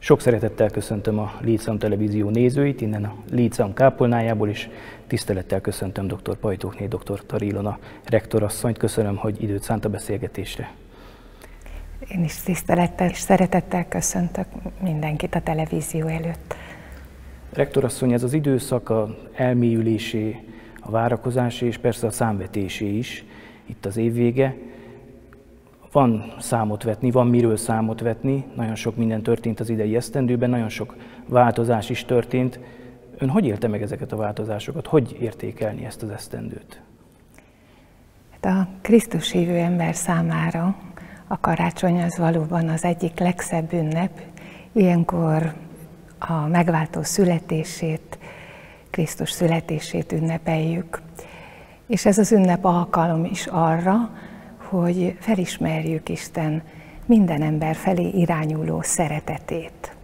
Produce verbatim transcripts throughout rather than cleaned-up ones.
Sok szeretettel köszöntöm a Létszám Televízió nézőit, innen a Létszám kápolnájából is. Tisztelettel köszöntöm dr. Pajtókné dr. Tar Ilona rektorasszonyt. Köszönöm, hogy időt szánt a beszélgetésre. Én is tisztelettel és szeretettel köszöntök mindenkit a televízió előtt. Rektorasszony, ez az időszak az elmélyülésé, a várakozásé és persze a számvetésé is. Itt az évvége. Van számot vetni, van miről számot vetni, nagyon sok minden történt az idei esztendőben, nagyon sok változás is történt. Ön hogy élte meg ezeket a változásokat? Hogy értékelni ezt az esztendőt? A Krisztus hívő ember számára a karácsony az valóban az egyik legszebb ünnep. Ilyenkor a megváltó születését, Krisztus születését ünnepeljük. És ez az ünnep alkalom is arra, hogy felismerjük Isten minden ember felé irányuló szeretetét.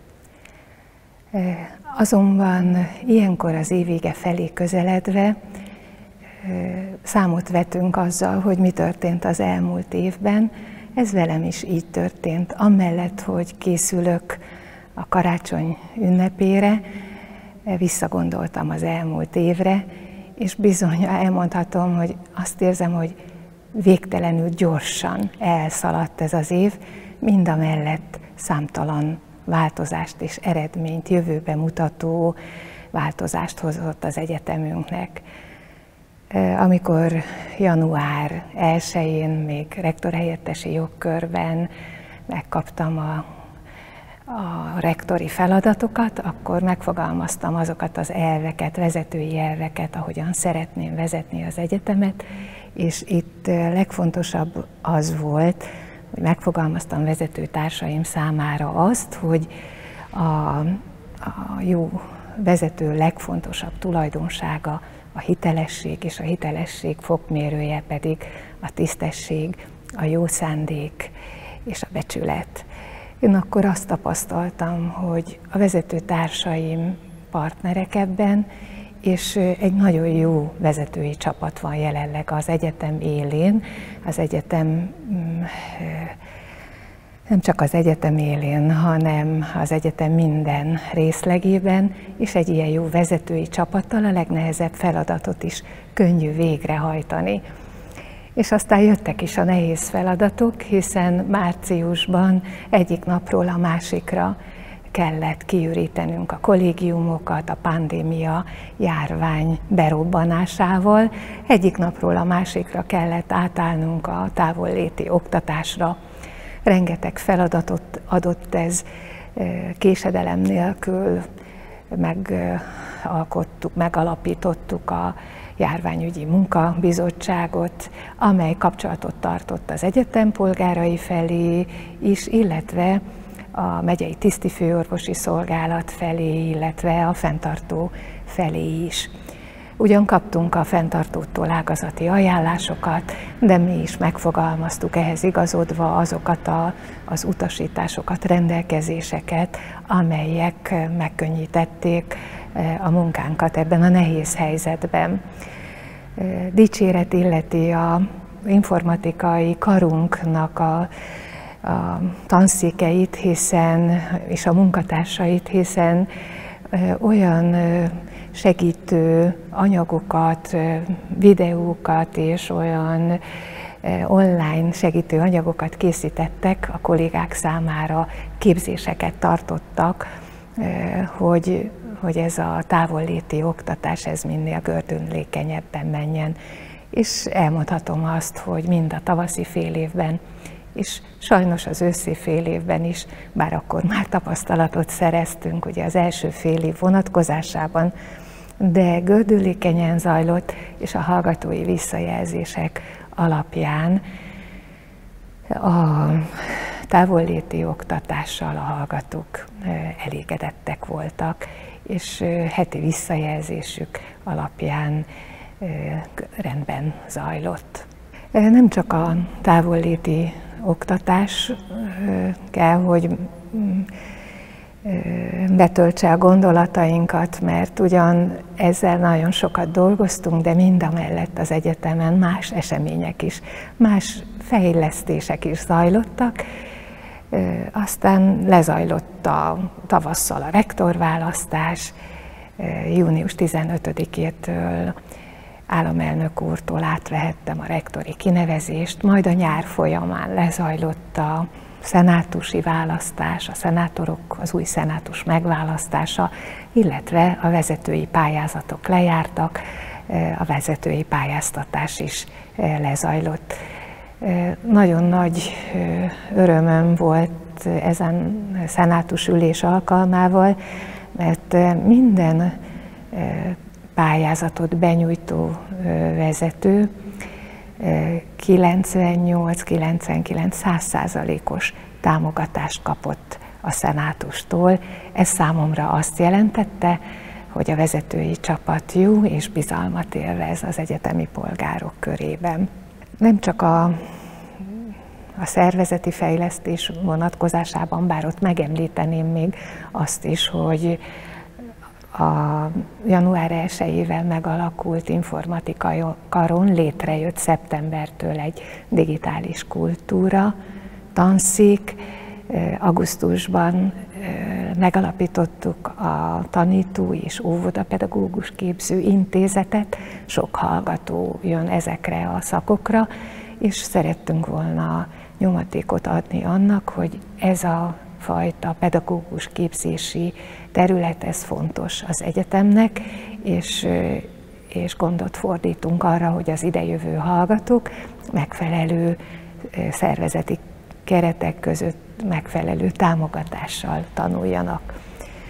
Azonban ilyenkor az évvége felé közeledve számot vetünk azzal, hogy mi történt az elmúlt évben. Ez velem is így történt. Amellett, hogy készülök a karácsony ünnepére, visszagondoltam az elmúlt évre, és bizony elmondhatom, hogy azt érzem, hogy végtelenül gyorsan elszaladt ez az év, mindamellett számtalan változást és eredményt, jövőbe mutató változást hozott az egyetemünknek. Amikor január elsején még rektorhelyettesi jogkörben megkaptam a, a rektori feladatokat, akkor megfogalmaztam azokat az elveket, vezetői elveket, ahogyan szeretném vezetni az egyetemet, és itt legfontosabb az volt, hogy megfogalmaztam vezetőtársaim számára azt, hogy a, a jó vezető legfontosabb tulajdonsága a hitelesség, és a hitelesség fokmérője pedig a tisztesség, a jó szándék és a becsület. Én akkor azt tapasztaltam, hogy a vezetőtársaim partnerek ebben, és egy nagyon jó vezetői csapat van jelenleg az egyetem élén. Az egyetem, nem csak az egyetem élén, hanem az egyetem minden részlegében, és egy ilyen jó vezetői csapattal a legnehezebb feladatot is könnyű végrehajtani. És aztán jöttek is a nehéz feladatok, hiszen márciusban egyik napról a másikra kellett kiürítenünk a kollégiumokat a pandémia járvány berobbanásával. Egyik napról a másikra kellett átállnunk a távolléti oktatásra. Rengeteg feladatot adott ez, késedelem nélkül megalkottuk, megalapítottuk a járványügyi munkabizottságot, amely kapcsolatot tartott az egyetem polgárai felé is, illetve a megyei tisztifőorvosi szolgálat felé, illetve a fenntartó felé is. Ugyan kaptunk a fenntartótól ágazati ajánlásokat, de mi is megfogalmaztuk ehhez igazodva azokat a, az utasításokat, rendelkezéseket, amelyek megkönnyítették a munkánkat ebben a nehéz helyzetben. Dicséret illeti a informatikai karunknak a a tanszékeit, hiszen, és a munkatársait, hiszen olyan segítő anyagokat, videókat és olyan online segítő anyagokat készítettek, a kollégák számára képzéseket tartottak, hogy, hogy ez a távolléti oktatás ez minél gördülékenyebben menjen. És elmondhatom azt, hogy mind a tavaszi fél évben, és sajnos az őszi fél évben is, bár akkor már tapasztalatot szereztünk ugye az első fél év vonatkozásában, de gördülékenyen zajlott, és a hallgatói visszajelzések alapján a távolléti oktatással a hallgatók elégedettek voltak, és heti visszajelzésük alapján rendben zajlott. Nem csak a távolléti oktatás kell, hogy betöltse a gondolatainkat, mert ugyan ezzel nagyon sokat dolgoztunk, de mindamellett az egyetemen más események is, más fejlesztések is zajlottak, Aztán lezajlott a tavasszal a rektorválasztás, június tizenötödikétől államelnök úrtól átvehettem a rektori kinevezést, majd a nyár folyamán lezajlott a szenátusi választás, a szenátorok, az új szenátus megválasztása, illetve a vezetői pályázatok lejártak, a vezetői pályáztatás is lezajlott. Nagyon nagy örömöm volt ezen szenátus ülés alkalmával, mert minden pályázatot benyújtó vezető kilencvennyolc-kilencvenkilenc-száz százalékos támogatást kapott a szenátustól. Ez számomra azt jelentette, hogy a vezetői csapat jó és bizalmat élvez az egyetemi polgárok körében. Nem csak a, a szervezeti fejlesztés vonatkozásában, bár ott megemlíteném még azt is, hogy a január elsejével megalakult informatika karon létrejött szeptembertől egy digitális kultúra tanszék. Augusztusban megalapítottuk a tanító és óvodapedagógus képző intézetet, sok hallgató jön ezekre a szakokra, és szerettünk volna nyomatékot adni annak, hogy ez a fajta pedagógus képzési terület, ez fontos az egyetemnek, és, és gondot fordítunk arra, hogy az idejövő hallgatók megfelelő szervezeti keretek között megfelelő támogatással tanuljanak.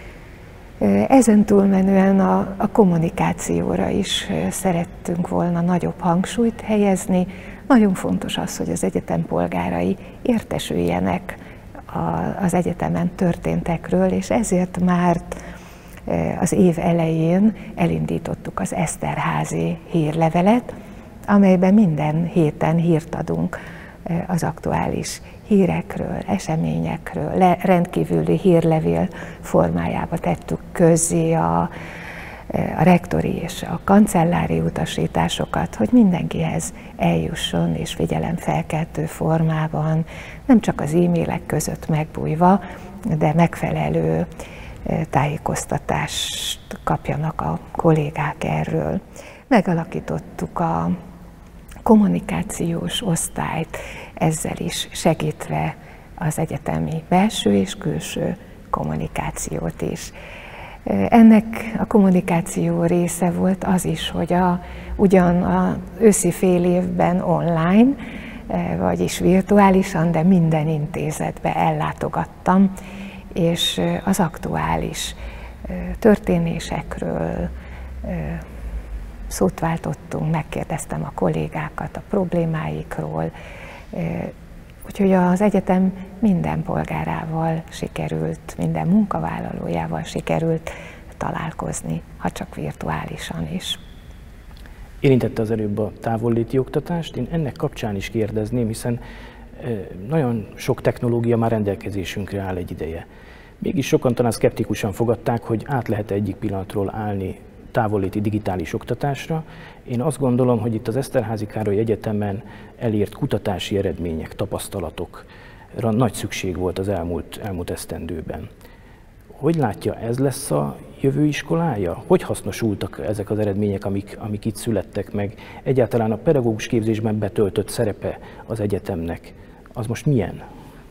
Ezen túlmenően a, a kommunikációra is szerettünk volna nagyobb hangsúlyt helyezni. Nagyon fontos az, hogy az egyetem polgárai értesüljenek az egyetemen történtekről, és ezért már az év elején elindítottuk az Eszterházy hírlevelet, amelyben minden héten hírt adunk az aktuális hírekről, eseményekről, le, rendkívüli hírlevél formájába tettük közzé a, a rektori és a kancellári utasításokat, hogy mindenkihez eljusson és figyelemfelkeltő formában, nem csak az e-mailek között megbújva, de megfelelő tájékoztatást kapjanak a kollégák erről. Megalakítottuk a kommunikációs osztályt, ezzel is segítve az egyetemi belső és külső kommunikációt is. Ennek a kommunikáció része volt az is, hogy a, ugyan az őszi fél évben online, vagyis virtuálisan, de minden intézetbe ellátogattam, és az aktuális történésekről szót váltottunk, megkérdeztem a kollégákat a problémáikról, úgyhogy az egyetem minden polgárával sikerült, minden munkavállalójával sikerült találkozni, ha csak virtuálisan is. Érintette az előbb a távolléti oktatást, én ennek kapcsán is kérdezném, hiszen nagyon sok technológia már rendelkezésünkre áll egy ideje. Mégis sokan talán szkeptikusan fogadták, hogy át lehet egyik pillanatról állni távolléti digitális oktatásra. Én azt gondolom, hogy itt az Eszterházy Károly Egyetemen elért kutatási eredmények, tapasztalatokra nagy szükség volt az elmúlt, elmúlt esztendőben. Hogy látja, ez lesz a jövő iskolája? Hogy hasznosultak ezek az eredmények, amik, amik itt születtek meg? Egyáltalán a pedagógus képzésben betöltött szerepe az egyetemnek, az most milyen?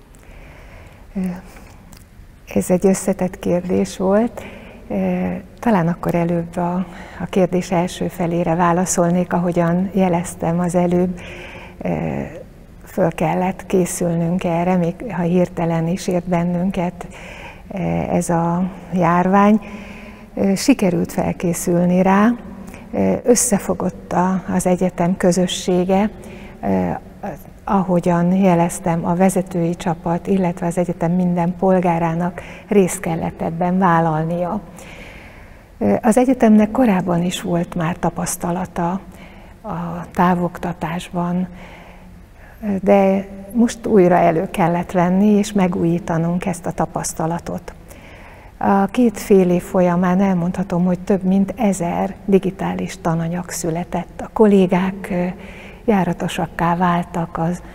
Ez egy összetett kérdés volt. Talán akkor előbb a, a kérdés első felére válaszolnék, ahogyan jeleztem az előbb, föl kellett készülnünk erre, még ha hirtelen is ért bennünket ez a járvány. Sikerült felkészülni rá, összefogott az egyetem közössége, ahogyan jeleztem, a vezetői csapat, illetve az egyetem minden polgárának részt kellett ebben vállalnia. Az egyetemnek korábban is volt már tapasztalata a távoktatásban, de most újra elő kellett venni és megújítanunk ezt a tapasztalatot. A két fél év folyamán elmondhatom, hogy több mint ezer digitális tananyag született. A kollégák járatosakká váltak az,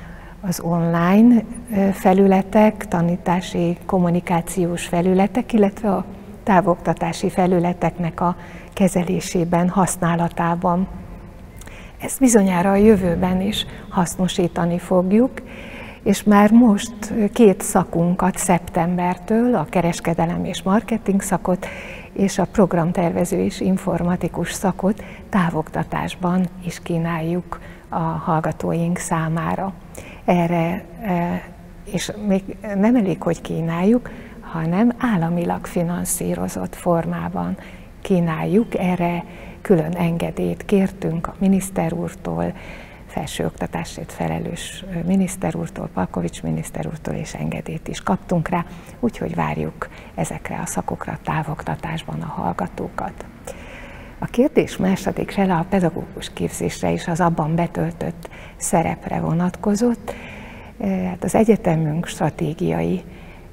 az online felületek, tanítási, kommunikációs felületek, illetve a távoktatási felületeknek a kezelésében, használatában. Ezt bizonyára a jövőben is hasznosítani fogjuk, és már most két szakunkat szeptembertől, a kereskedelem és marketing szakot, és a programtervező és informatikus szakot távoktatásban is kínáljuk a hallgatóink számára. Erre, és még nem elég, hogy kínáljuk, hanem államilag finanszírozott formában kínáljuk. Erre külön engedélyt kértünk a miniszter úrtól, felsőoktatásért felelős miniszter úrtól, Palkovics miniszter úrtól, és engedélyt is kaptunk rá, úgyhogy várjuk ezekre a szakokra távoktatásban a hallgatókat. A kérdés második fele a pedagógus képzésre és az abban betöltött szerepre vonatkozott. Hát az egyetemünk stratégiai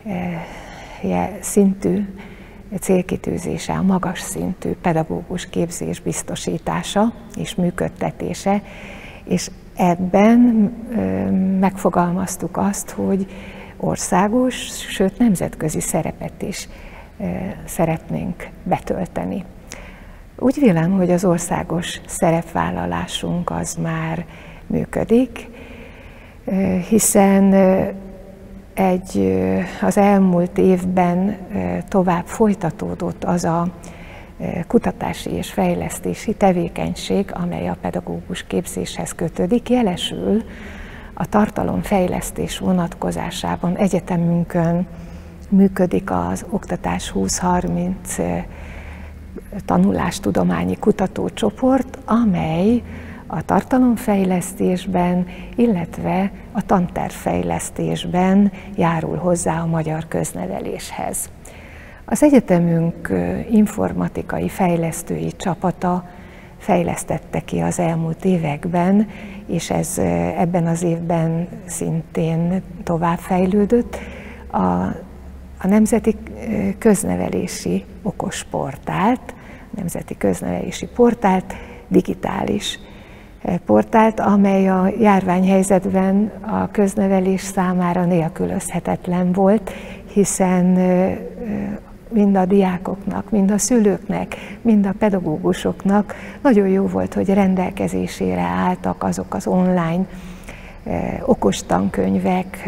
szintű célkitűzése a magas szintű pedagógus képzés biztosítása és működtetése, és ebben megfogalmaztuk azt, hogy országos, sőt nemzetközi szerepet is szeretnénk betölteni. Úgy vélem, hogy az országos szerepvállalásunk az már működik, hiszen egy, az elmúlt évben tovább folytatódott az a kutatási és fejlesztési tevékenység, amely a pedagógus képzéshez kötődik. Jelesül a tartalomfejlesztés vonatkozásában egyetemünkön működik az Oktatás húsz harminc tanulástudományi kutatócsoport, amely a tartalomfejlesztésben, illetve a tantervfejlesztésben járul hozzá a magyar közneveléshez. Az egyetemünk informatikai fejlesztői csapata fejlesztette ki az elmúlt években, és ez ebben az évben szintén továbbfejlődött, a, a Nemzeti Köznevelési Okos Portált, Nemzeti Köznevelési Portált, digitális portált, amely a járványhelyzetben a köznevelés számára nélkülözhetetlen volt, hiszen mind a diákoknak, mind a szülőknek, mind a pedagógusoknak nagyon jó volt, hogy rendelkezésére álltak azok az online okostankönyvek,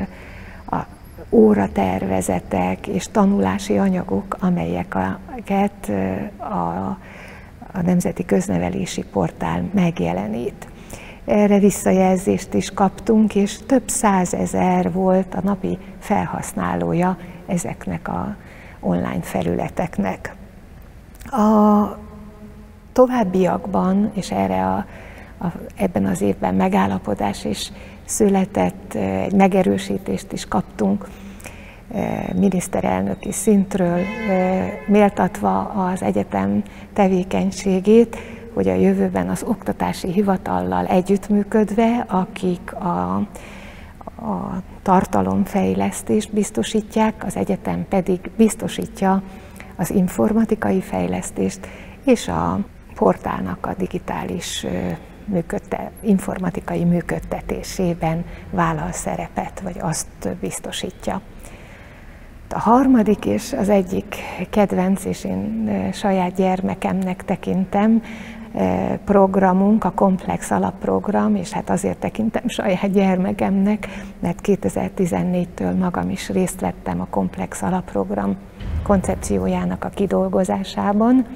óratervezetek és tanulási anyagok, amelyeket a a Nemzeti Köznevelési Portál megjelenít. Erre visszajelzést is kaptunk, és több százezer volt a napi felhasználója ezeknek a online felületeknek. A továbbiakban, és erre a, a, ebben az évben megállapodás is született, egy megerősítést is kaptunk miniszterelnöki szintről, méltatva az egyetem tevékenységét, hogy a jövőben az oktatási hivatallal együttműködve, akik a, a tartalomfejlesztést biztosítják, az egyetem pedig biztosítja az informatikai fejlesztést és a portálnak a digitális működte, informatikai működtetésében vállal szerepet, vagy azt biztosítja. A harmadik és az egyik kedvenc, és én saját gyermekemnek tekintem, programunk, a Komplex alapprogram, és hát azért tekintem saját gyermekemnek, mert kétezer-tizennégytől magam is részt vettem a Komplex alapprogram koncepciójának a kidolgozásában.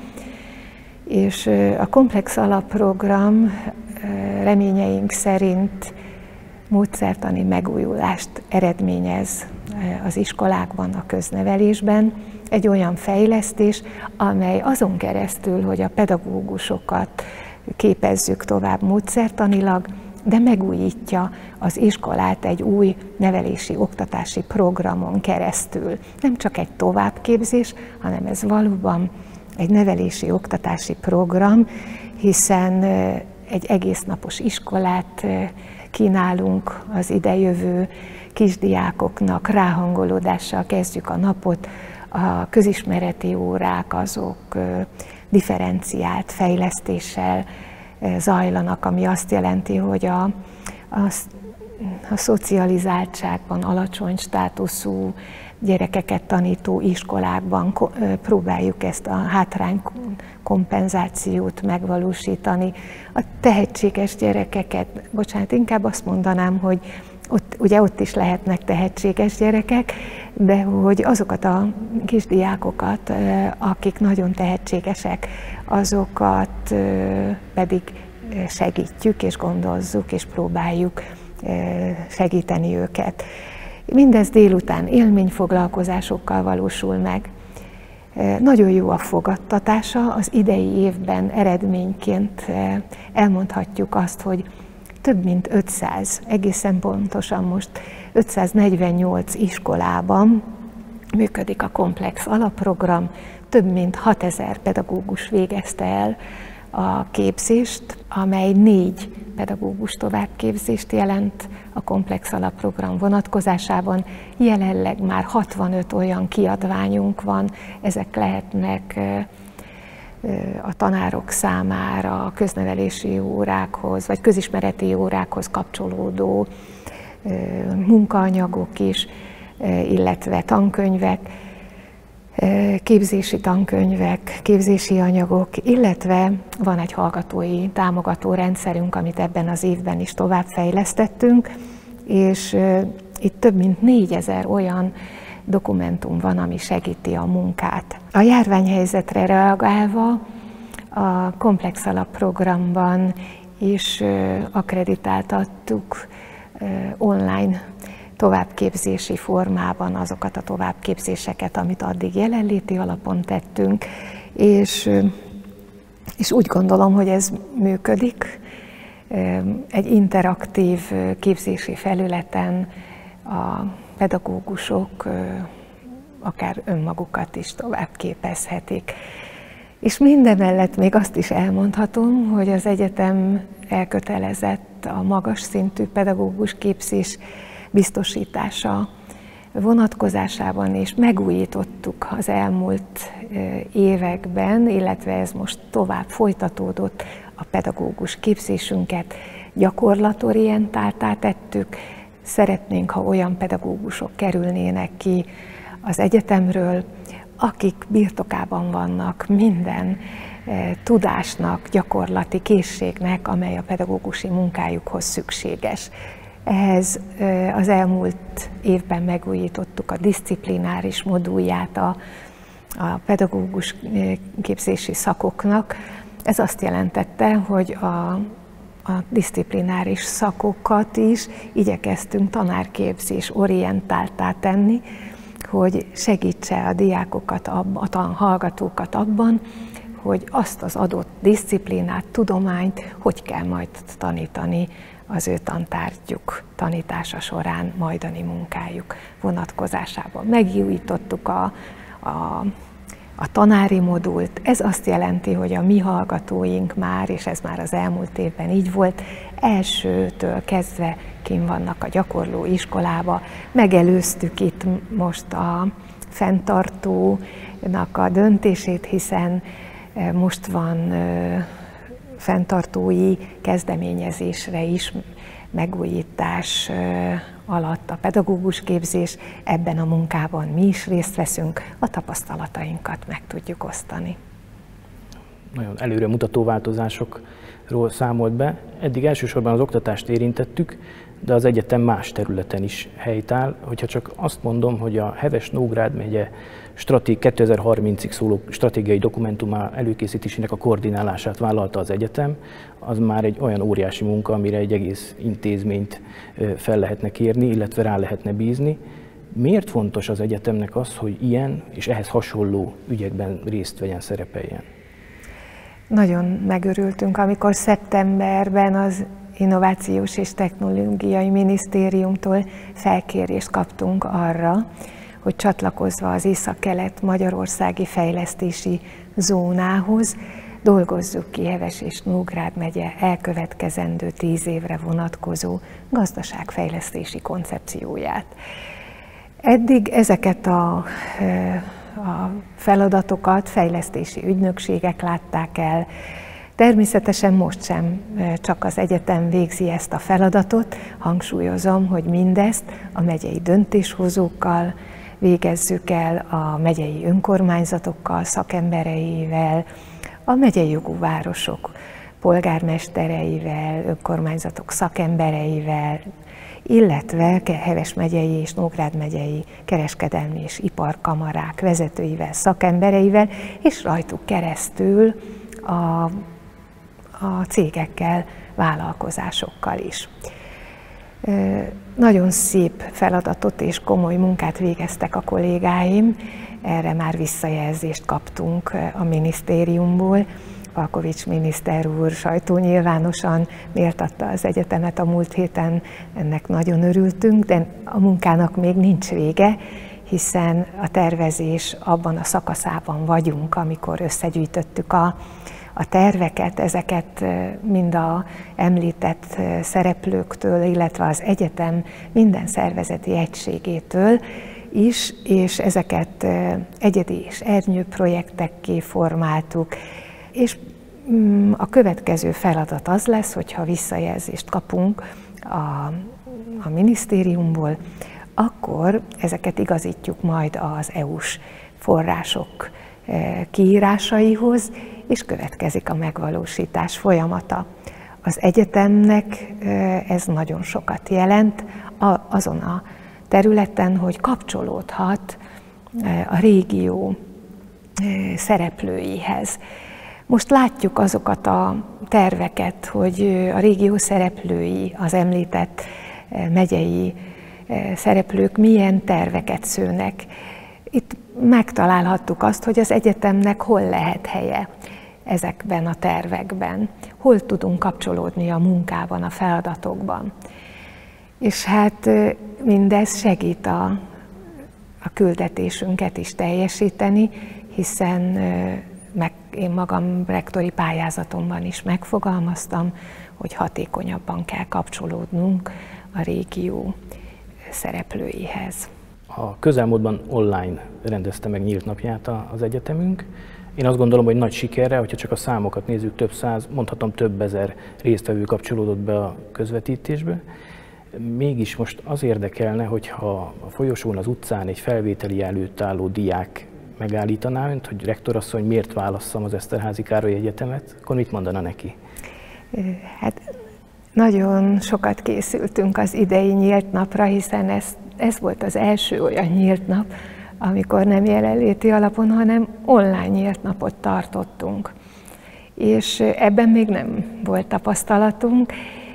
És a Komplex alapprogram reményeink szerint módszertani megújulást eredményez az iskolákban, a köznevelésben, egy olyan fejlesztés, amely azon keresztül, hogy a pedagógusokat képezzük tovább módszertanilag, de megújítja az iskolát egy új nevelési, oktatási programon keresztül. Nem csak egy továbbképzés, hanem ez valóban egy nevelési, oktatási program, hiszen egy egésznapos iskolát kínálunk az idejövő kisdiákoknak, ráhangolódással kezdjük a napot, a közismereti órák azok differenciált fejlesztéssel zajlanak, ami azt jelenti, hogy a, a a szocializáltságban alacsony státuszú gyerekeket tanító iskolákban próbáljuk ezt a hátrány kompenzációt megvalósítani. A tehetséges gyerekeket, bocsánat, inkább azt mondanám, hogy ott, ugye ott is lehetnek tehetséges gyerekek, de hogy azokat a kisdiákokat, akik nagyon tehetségesek, azokat pedig segítjük és gondozzuk és próbáljuk segíteni őket. Mindez délután élményfoglalkozásokkal valósul meg. Nagyon jó a fogadtatása, az idei évben eredményként elmondhatjuk azt, hogy több mint ötszáz, egészen pontosan most ötszáznegyvennyolc iskolában működik a komplex alapprogram, több mint hatezer pedagógus végezte el a képzést, amely négy pedagógus továbbképzést jelent a komplex alapprogram vonatkozásában. Jelenleg már hatvanöt olyan kiadványunk van, ezek lehetnek a tanárok számára a köznevelési órákhoz, vagy közismereti órákhoz kapcsolódó munkaanyagok is, illetve tankönyvek, képzési tankönyvek, képzési anyagok, illetve van egy hallgatói támogató rendszerünk, amit ebben az évben is továbbfejlesztettünk, és itt több mint négyezer olyan dokumentum van, ami segíti a munkát. A járványhelyzetre reagálva a komplex alapprogramban is akkreditáltattuk online továbbképzési formában azokat a továbbképzéseket, amit addig jelenléti alapon tettünk, és, és úgy gondolom, hogy ez működik. Egy interaktív képzési felületen a pedagógusok akár önmagukat is tovább képezhetik. És mindemellett még azt is elmondhatom, hogy az egyetem elkötelezett a magas szintű pedagógus képzés biztosítása vonatkozásában, és megújítottuk az elmúlt években, illetve ez most tovább folytatódott a pedagógus képzésünket, gyakorlatorientáltá tettük. Szeretnénk, ha olyan pedagógusok kerülnének ki az egyetemről, akik birtokában vannak minden tudásnak, gyakorlati készségnek, amely a pedagógusi munkájukhoz szükséges. Ehhez az elmúlt évben megújítottuk a diszciplináris modulját a, a pedagógus képzési szakoknak. Ez azt jelentette, hogy a, a diszciplináris szakokat is igyekeztünk tanárképzés orientáltá tenni, hogy segítse a diákokat, a hallgatókat abban, hogy azt az adott disziplinát, tudományt hogy kell majd tanítani az ő tantárgyuk tanítása során, majdani munkájuk vonatkozásában. Megújítottuk a, a, a tanári modult. Ez azt jelenti, hogy a mi hallgatóink már, és ez már az elmúlt évben így volt, elsőtől kezdve kint vannak a gyakorló iskolába. Megelőztük itt most a fenntartónak a döntését, hiszen most van fenntartói kezdeményezésre is megújítás alatt a pedagógus képzés. Ebben a munkában mi is részt veszünk, a tapasztalatainkat meg tudjuk osztani. Nagyon előremutató változásokról számolt be. Eddig elsősorban az oktatást érintettük, de az egyetem más területen is helytáll. Hogyha csak azt mondom, hogy a Heves-Nógrád megye kétezer-harmincig szóló stratégiai dokumentumá előkészítésének a koordinálását vállalta az egyetem, az már egy olyan óriási munka, amire egy egész intézményt fel lehetne kérni, illetve rá lehetne bízni. Miért fontos az egyetemnek az, hogy ilyen és ehhez hasonló ügyekben részt vegyen, szerepeljen? Nagyon megörültünk, amikor szeptemberben az Innovációs és Technológiai Minisztériumtól felkérést kaptunk arra, hogy csatlakozva az Észak-Kelet Magyarországi Fejlesztési Zónához dolgozzuk ki Heves és Nógrád megye elkövetkezendő tíz évre vonatkozó gazdaságfejlesztési koncepcióját. Eddig ezeket a, a feladatokat fejlesztési ügynökségek látták el, Természetesen most sem csak az egyetem végzi ezt a feladatot, hangsúlyozom, hogy mindezt a megyei döntéshozókkal végezzük el, a megyei önkormányzatokkal, szakembereivel, a megyei jogú városok polgármestereivel, önkormányzatok szakembereivel, illetve Heves megyei és Nógrád megyei kereskedelmi és iparkamarák vezetőivel, szakembereivel, és rajtuk keresztül a, a cégekkel, vállalkozásokkal is. Nagyon szép feladatot és komoly munkát végeztek a kollégáim, erre már visszajelzést kaptunk a minisztériumból. Palkovics miniszter úr sajtónyilvánosan méltatta az egyetemet a múlt héten, ennek nagyon örültünk, de a munkának még nincs vége, hiszen a tervezés abban a szakaszában vagyunk, amikor összegyűjtöttük a, a terveket, ezeket mind a említett szereplőktől, illetve az egyetem minden szervezeti egységétől is, és ezeket egyedi és ernyő projektekké formáltuk, és a következő feladat az lesz, hogyha visszajelzést kapunk a, a minisztériumból, akkor ezeket igazítjuk majd az é u-s források kiírásaihoz, és következik a megvalósítás folyamata. Az egyetemnek ez nagyon sokat jelent azon a területen, hogy kapcsolódhat a régió szereplőihez. Most látjuk azokat a terveket, hogy a régió szereplői, az említett megyei szereplők milyen terveket szőnek. Itt megtalálhattuk azt, hogy az egyetemnek hol lehet helye ezekben a tervekben, hol tudunk kapcsolódni a munkában, a feladatokban. És hát mindez segít a, a küldetésünket is teljesíteni, hiszen meg én magam rektori pályázatomban is megfogalmaztam, hogy hatékonyabban kell kapcsolódnunk a régió szereplőihez. A közelmúltban online rendezte meg nyílt napját az egyetemünk. Én azt gondolom, hogy nagy sikerre, hogyha csak a számokat nézzük, több száz, mondhatom több ezer résztvevő kapcsolódott be a közvetítésbe. Mégis most az érdekelne, hogyha a folyosón, az utcán egy felvételi előtt álló diák megállítaná önt, hogy rektorasszony, miért válasszam az Eszterházy Károly Egyetemet, akkor mit mondana neki? Hát nagyon sokat készültünk az idei nyílt napra, hiszen ez, ez volt az első olyan nyílt nap, amikor nem jelenléti alapon, hanem online nyílt napot tartottunk. És ebben még nem volt tapasztalatunk.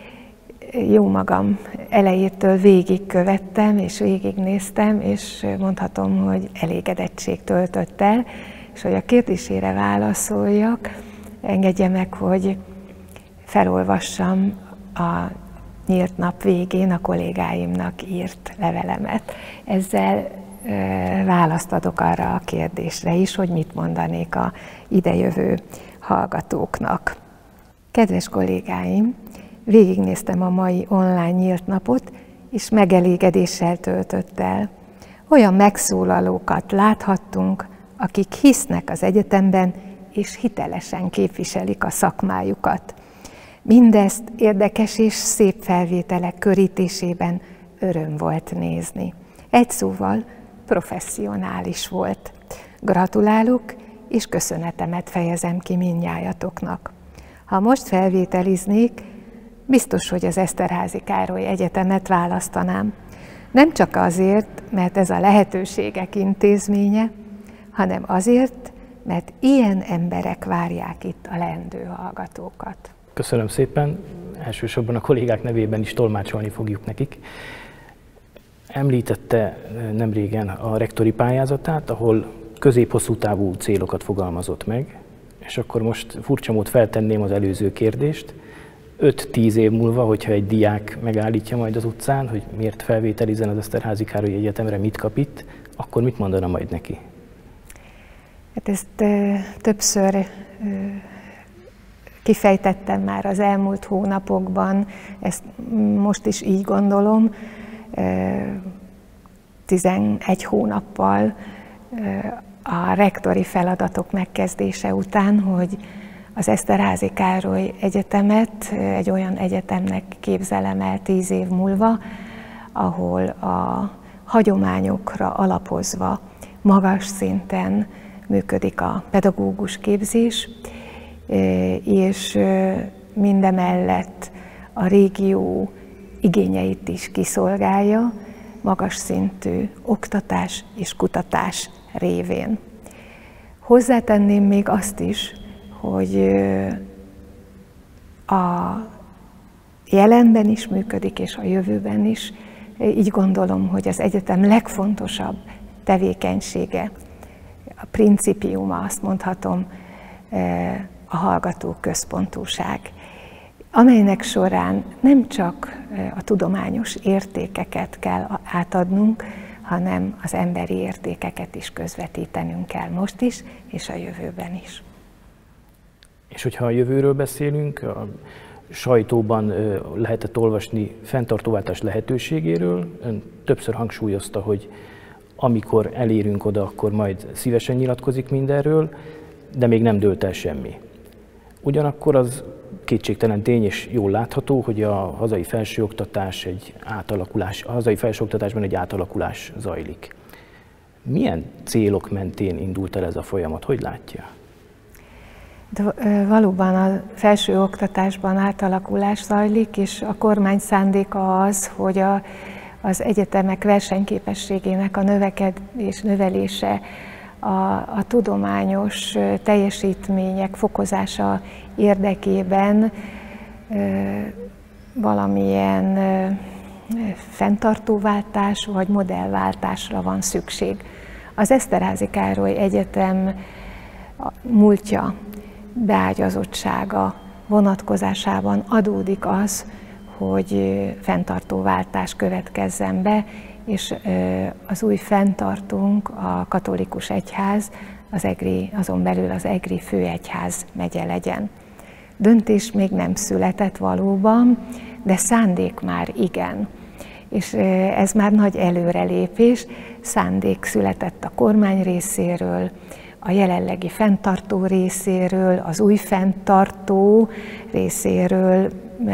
Jó magam elejétől végigkövettem, és végignéztem, és mondhatom, hogy elégedettség töltött el, és hogy a kérdésére válaszoljak, engedje meg, hogy felolvassam a nyílt nap végén a kollégáimnak írt levelemet. Ezzel e, választ adok arra a kérdésre is, hogy mit mondanék a idejövő hallgatóknak. Kedves kollégáim, végignéztem a mai online nyílt napot, és megelégedéssel töltött el. Olyan megszólalókat láthattunk, akik hisznek az egyetemben, és hitelesen képviselik a szakmájukat. Mindezt érdekes és szép felvételek körítésében öröm volt nézni. Egy szóval professzionális volt. Gratulálok, és köszönetemet fejezem ki mindnyájatoknak. Ha most felvételiznék, biztos, hogy az Eszterházy Károly Egyetemet választanám. Nem csak azért, mert ez a lehetőségek intézménye, hanem azért, mert ilyen emberek várják itt a leendő hallgatókat. Köszönöm szépen, elsősorban a kollégák nevében is tolmácsolni fogjuk nekik. Említette nemrégen a rektori pályázatát, ahol közép-hosszú távú célokat fogalmazott meg, és akkor most furcsa mód feltenném az előző kérdést. öt-tíz év múlva, hogyha egy diák megállítja majd az utcán, hogy miért felvételizzen az Eszterházy Károly Egyetemre, mit kap itt, akkor mit mondana majd neki? Hát ezt ö, többször ö, kifejtettem már az elmúlt hónapokban, ezt most is így gondolom, ö, tizenegy hónappal ö, a rektori feladatok megkezdése után, hogy Az Eszterházy Károly Egyetemet egy olyan egyetemnek képzelem el tíz év múlva, ahol a hagyományokra alapozva magas szinten működik a pedagógus képzés, és mindemellett a régió igényeit is kiszolgálja magas szintű oktatás és kutatás révén. Hozzátenném még azt is, hogy a jelenben is működik, és a jövőben is. Így gondolom, hogy az egyetem legfontosabb tevékenysége, a principiuma, azt mondhatom, a hallgató központúság, amelynek során nem csak a tudományos értékeket kell átadnunk, hanem az emberi értékeket is közvetítenünk kell most is, és a jövőben is. És hogyha a jövőről beszélünk, a sajtóban lehetett olvasni fenntartóváltás lehetőségéről. Ön többször hangsúlyozta, hogy amikor elérünk oda, akkor majd szívesen nyilatkozik mindenről, de még nem dőlt el semmi. Ugyanakkor az kétségtelen tény és jól látható, hogy a hazai felsőoktatás egy átalakulás, a hazai felsőoktatásban egy átalakulás zajlik. Milyen célok mentén indult el ez a folyamat? Hogy látja? De valóban a felsőoktatásban átalakulás zajlik, és a kormány szándéka az, hogy a, az egyetemek versenyképességének a növekedés, növelése, a, a tudományos teljesítmények fokozása érdekében valamilyen fenntartóváltás vagy modellváltásra van szükség. Az Eszterházy Károly Egyetem múltja, beágyazottsága vonatkozásában adódik az, hogy fenntartóváltás következzen be, és az új fenntartónk a katolikus egyház, az egri, azon belül az egri főegyház megye legyen. Döntés még nem született valóban, de szándék már igen. És ez már nagy előrelépés, szándék született a kormány részéről, a jelenlegi fenntartó részéről, az új fenntartó részéről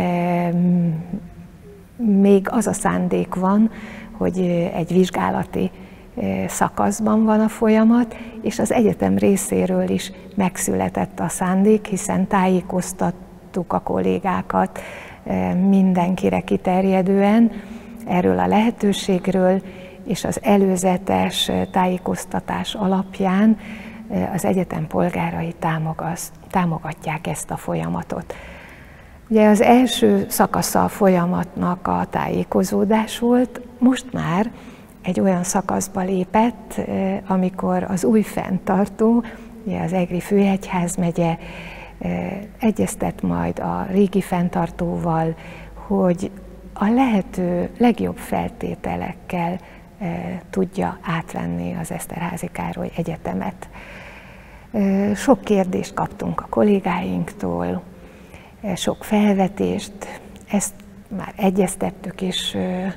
még az a szándék van, hogy egy vizsgálati szakaszban van a folyamat, és az egyetem részéről is megszületett a szándék, hiszen tájékoztattuk a kollégákat mindenkire kiterjedően erről a lehetőségről, és az előzetes tájékoztatás alapján az egyetem polgárai támogatják ezt a folyamatot. Ugye az első szakasza a folyamatnak a tájékozódás volt, most már egy olyan szakaszba lépett, amikor az új fenntartó, ugye az egri főegyházmegye egyeztet majd a régi fenntartóval, hogy a lehető legjobb feltételekkel tudja átvenni az Eszterházy Károly Egyetemet. Sok kérdést kaptunk a kollégáinktól, sok felvetést, ezt már egyeztettük is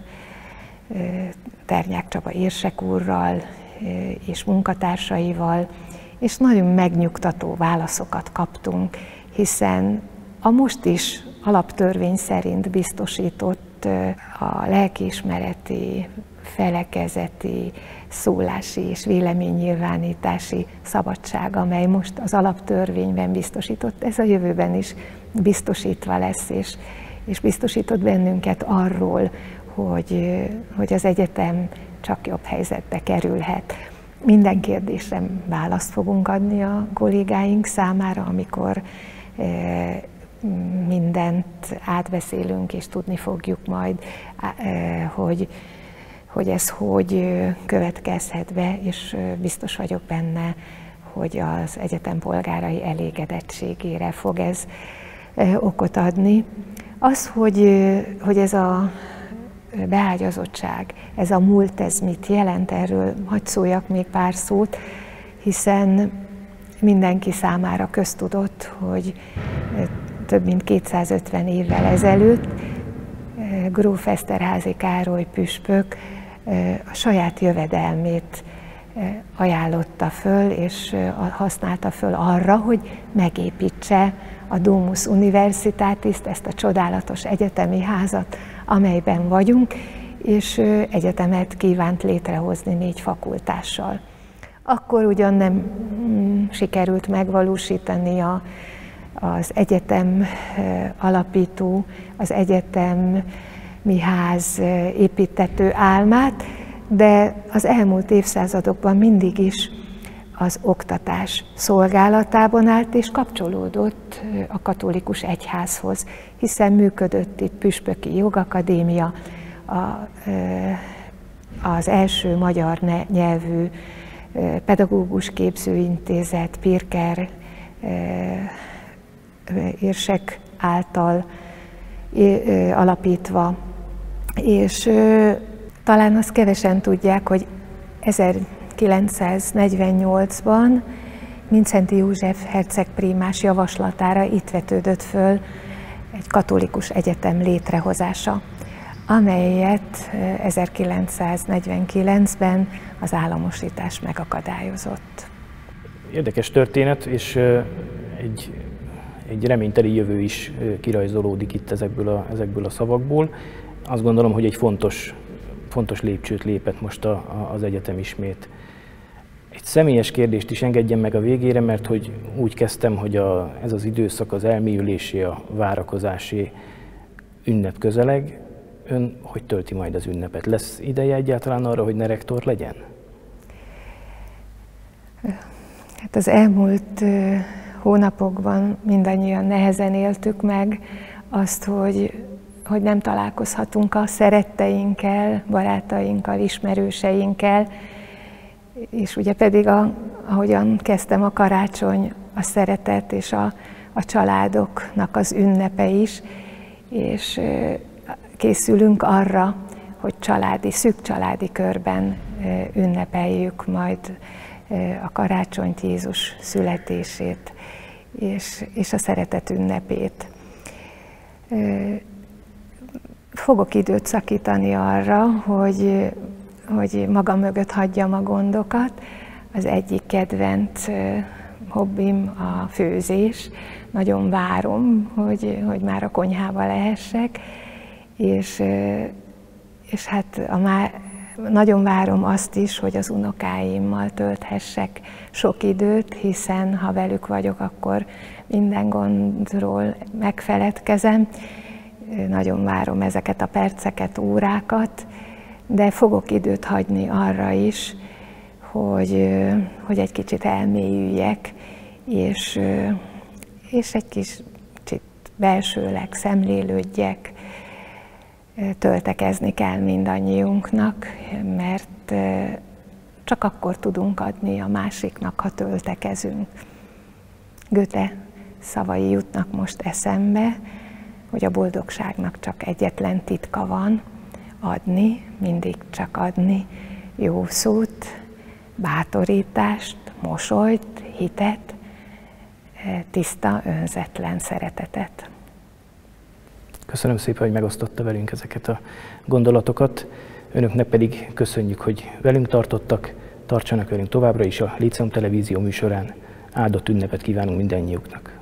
Ternyák Csaba érsek úrral és munkatársaival, és nagyon megnyugtató válaszokat kaptunk, hiszen a most is alaptörvény szerint biztosított a lelkiismereti, felekezeti, szólási és véleménynyilvánítási szabadság, amely most az alaptörvényben biztosított, ez a jövőben is biztosítva lesz, és, és biztosított bennünket arról, hogy, hogy az egyetem csak jobb helyzetbe kerülhet. Minden kérdésre választ fogunk adni a kollégáink számára, amikor e, mindent átbeszélünk, és tudni fogjuk majd, e, hogy, hogy ez hogy következhet be, és biztos vagyok benne, hogy az egyetem polgárai elégedettségére fog ez e, okot adni. Az, hogy, hogy ez a beágyazottság, ez a múlt, ez mit jelent, erről hadd szóljak még pár szót, hiszen mindenki számára köztudott, hogy több mint kétszázötven évvel ezelőtt gróf Eszterházy Károly püspök a saját jövedelmét ajánlotta föl és használta föl arra, hogy megépítse a Domus Universitatis-t, ezt a csodálatos egyetemi házat, amelyben vagyunk, és egyetemet kívánt létrehozni négy fakultással. Akkor ugyan nem sikerült megvalósítani a, az egyetem alapító, az egyetemi ház építető álmát, de az elmúlt évszázadokban mindig is az oktatás szolgálatában állt és kapcsolódott a katolikus egyházhoz, hiszen működött itt püspöki jogakadémia, a, az első magyar nyelvű pedagógus képzőintézet Pirker érsek által alapítva, és talán azt kevesen tudják, hogy ezerkilencszáznegyvennyolcban Mindszenty József herceg prímás javaslatára itt vetődött föl egy katolikus egyetem létrehozása, amelyet ezerkilencszáznegyvenkilencben az államosítás megakadályozott. Érdekes történet, és egy, egy reményteli jövő is kirajzolódik itt ezekből a, ezekből a szavakból. Azt gondolom, hogy egy fontos, fontos lépcsőt lépett most a, a, az egyetem ismét. Egy személyes kérdést is engedjen meg a végére, mert hogy úgy kezdtem, hogy a, ez az időszak az elmélyülésé, a várakozásé ünnep közeleg. Ön hogy tölti majd az ünnepet? Lesz ideje egyáltalán arra, hogy ne rektor legyen? Hát az elmúlt hónapokban mindannyian nehezen éltük meg azt, hogy, hogy nem találkozhatunk a szeretteinkkel, barátainkkal, ismerőseinkkel, és ugye pedig, a, ahogyan kezdtem, a karácsony, a szeretet és a, a családoknak az ünnepe is, és készülünk arra, hogy családi, szűk családi körben ünnepeljük majd a karácsonyt, Jézus születését és, és a szeretet ünnepét. Fogok időt szakítani arra, hogy, hogy magam mögött hagyjam a gondokat. Az egyik kedvenc hobbim a főzés. Nagyon várom, hogy, hogy már a konyhába lehessek. És, és hát a már, nagyon várom azt is, hogy az unokáimmal tölthessek sok időt, hiszen ha velük vagyok, akkor minden gondról megfeledkezem. Nagyon várom ezeket a perceket, órákat, de fogok időt hagyni arra is, hogy, hogy egy kicsit elmélyüljek, és, és egy kicsit belsőleg szemlélődjek. Töltekezni kell mindannyiunknak, mert csak akkor tudunk adni a másiknak, ha töltekezünk. Goethe szavai jutnak most eszembe, hogy a boldogságnak csak egyetlen titka van, adni, mindig csak adni jó szót, bátorítást, mosolyt, hitet, tiszta, önzetlen szeretetet. Köszönöm szépen, hogy megosztotta velünk ezeket a gondolatokat. Önöknek pedig köszönjük, hogy velünk tartottak, tartsanak velünk továbbra is a Líceum Televízió műsorán. Áldott ünnepet kívánunk mindannyiuknak.